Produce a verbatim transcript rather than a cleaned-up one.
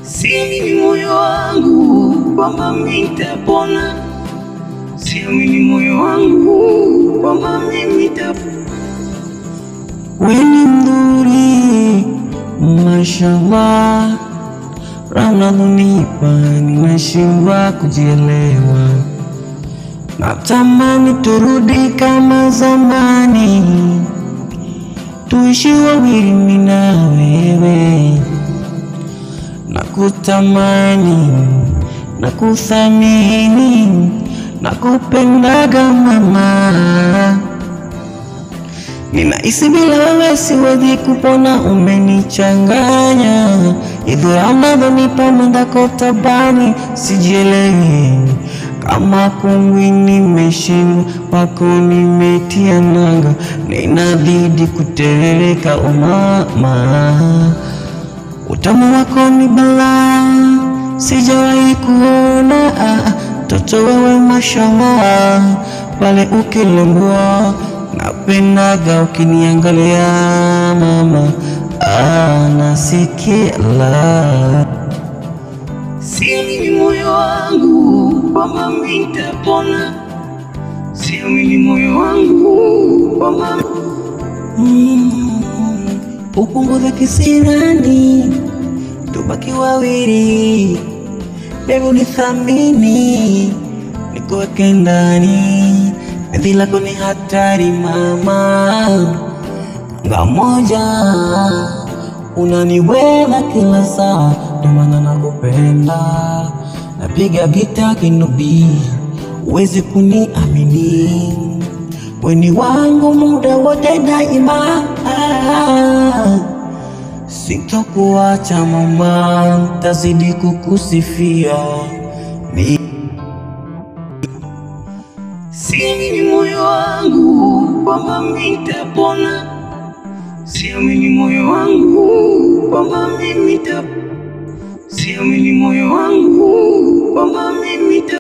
Siamini moyo wangu kwamba mimi nitapona. Siamini moyo wangu kwamba mimi nitapona. Wewe ni mzuri, mashallah. Ramna unipa, ninashindwa kujielewa. Natamani turudi kama zamani, tuishi wawili mimi na wewe. Nakutamani, nakuthamini, nakupendaga mama. Ninahisi bila wewe siwezi kupona, umenichanganya. Idha unadhanipa mwendako tabani, sijielewi. Kama kungwi nimeshindwa, wako nimetia nanga. Ninabidi kuterereka o mama. Utamu wako ni balaa, sijawahi kuona. Toto wewe mashallah, pale ukilembua. Napendaga ukiniangalia mama, ah, nasikia la. Siamini moyo wangu kwamba mimi nitapona. Siamini moyo wangu kwamba mm, upunguze kisirani, tubaki wawili. Baby unithamini, nikuweke ndani. Penzi lako ni hatari mama, nga moja unaniweza kila saa, ndo maana nakupenda. Napiga gita kinubi, uwezi kuniamini. Weni wangu muda wote daima, sitokuacha mama, tazidi kukusifia. Ni siamini moyo wangu kwamba mimi nitapona. Siamini moyo wangu kwamba mimi nitapona. Siamini moyo wangu kwamba mimi nitapona.